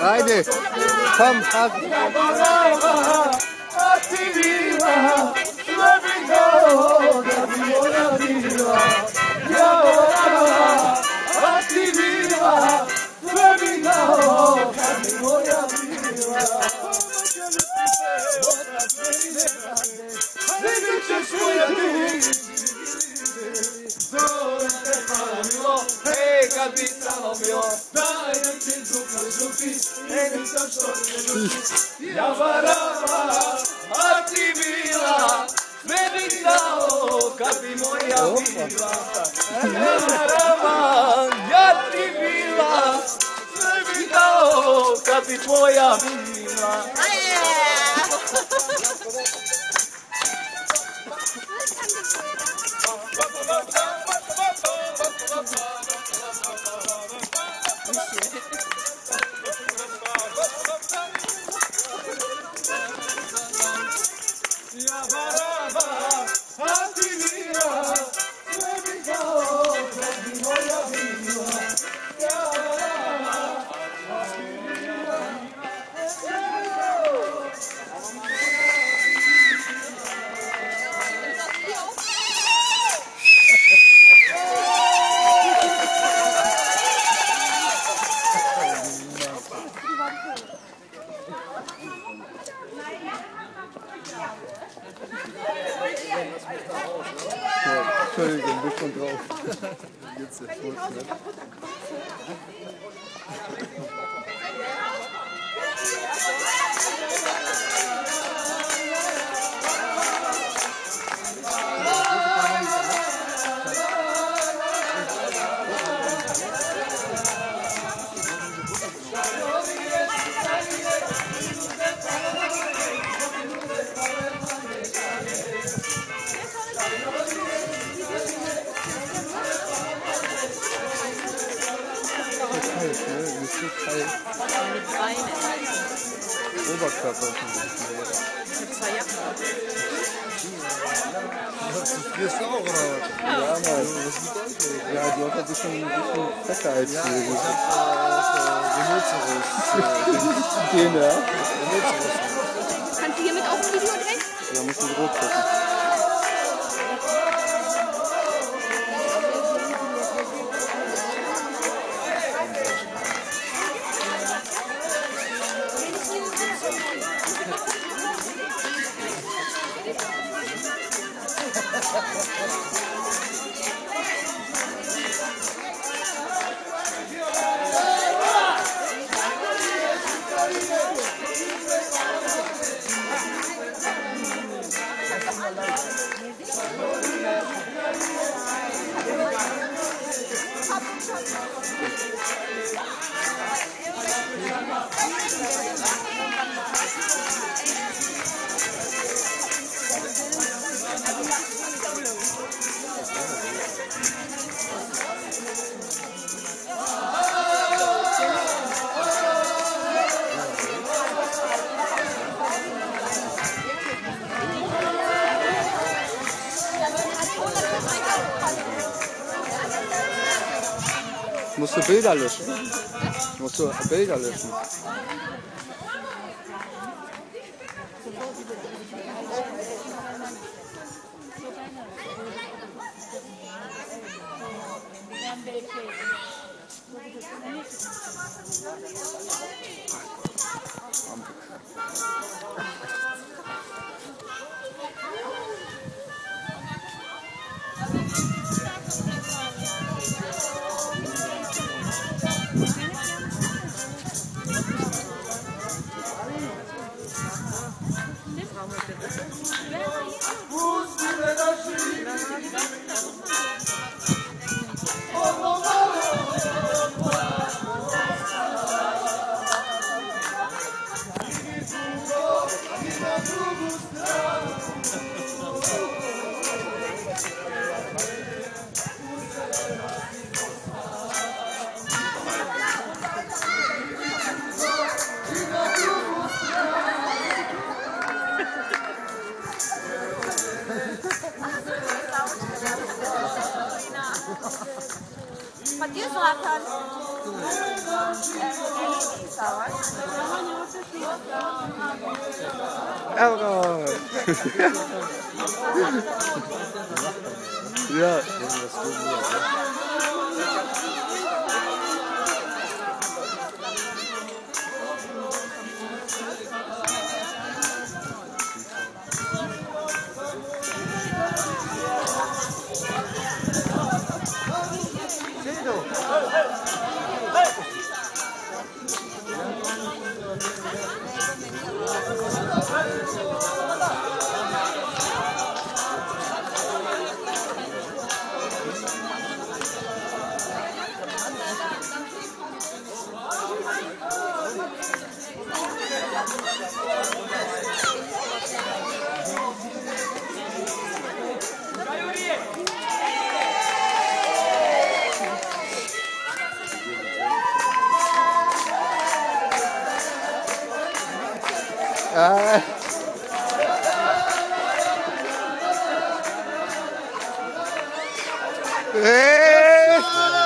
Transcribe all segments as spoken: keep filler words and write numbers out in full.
Haydi. Komm, hak. Hey, capitano mio, dai non ti zucco zucchi, e non so solo ja varava, attivila, meditao, capi moja vila. Ja varava, attivila, meditao, capi moja vila. Entschuldigung, bist schon drauf. Jetzt ist gut, ne? Mit Beinen. Oberkörper. Mit zwei Jacken. Du frierst auch, oder was? Ja, Mann. Was ist mit euch? Ja, die hat sich schon ein bisschen fetter als ja, wir. Ich hab äh, Rhinoceros. Den, ja? Rhinoceros. Kannst du hiermit auch ein Video drehen? Ja, musst du rot gucken. Musst du Bilder löschen? Musst du Bilder löschen? Hat ihr es raten? Elrond! Ja. Ah. Hey.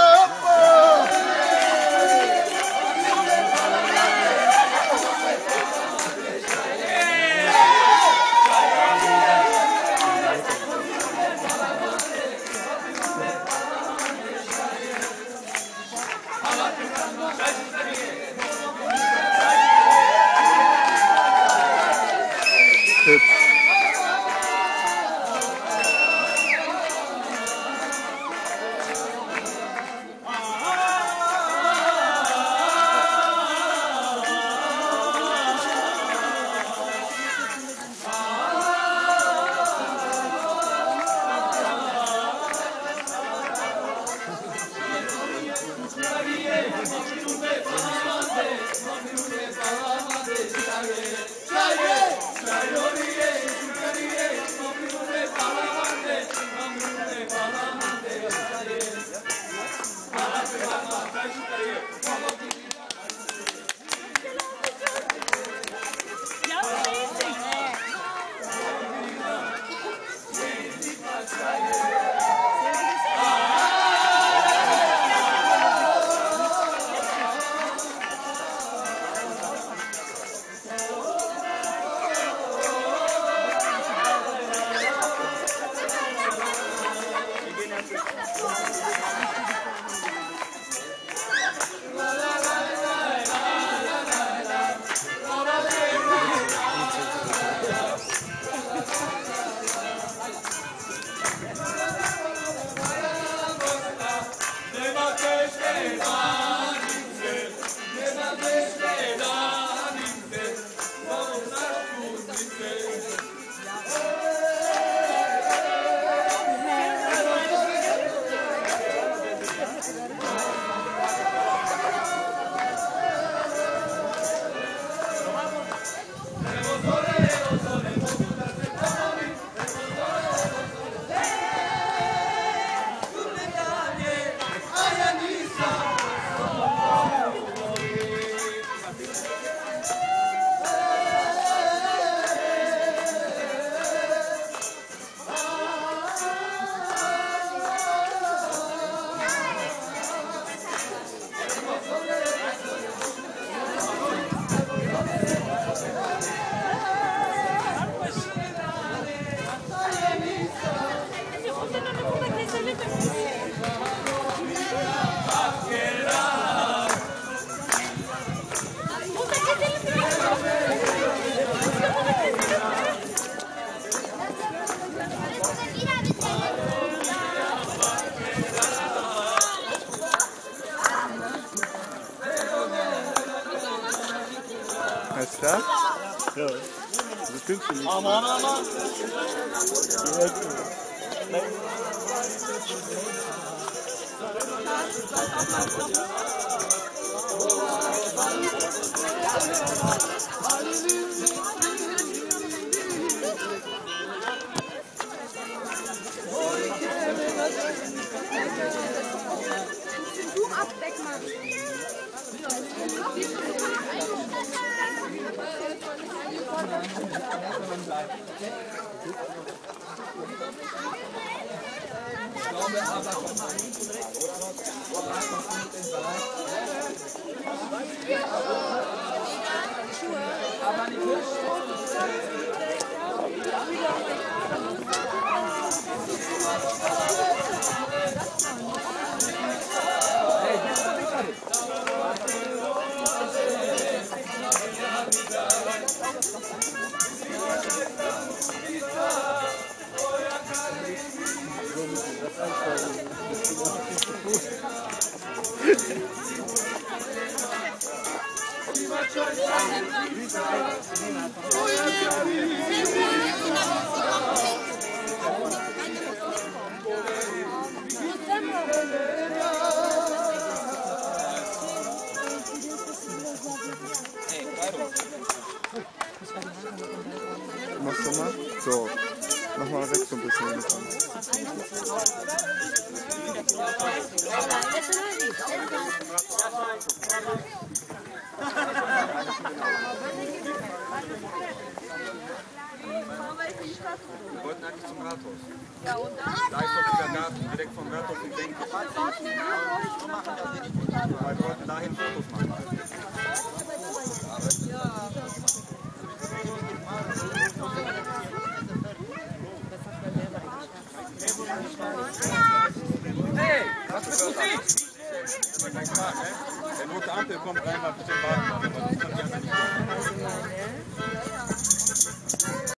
Alles klar? Ja. Das filmst du nicht. Aman aman. Du abdeck mal. Ja. Machst du mal? So. Mach mal weg so ein bisschen. Wir wollten eigentlich zum Rathaus. Ja, und da? Da ist doch dieser Garten, direkt vom Rathaus in Denke. Wir wollten dahin Fotos machen. Hey, was bist du siehst? Der rote Ampel kommt rein, mal ein bisschen warten.